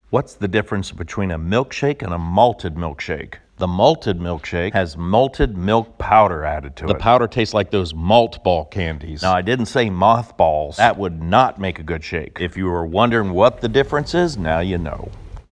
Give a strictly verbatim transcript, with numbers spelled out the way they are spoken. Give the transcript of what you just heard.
What's the difference between a milkshake and a malted milkshake? The malted milkshake has malted milk powder added to it. The powder tastes like those malt ball candies. Now, I didn't say mothballs. That would not make a good shake. If you were wondering what the difference is, now you know.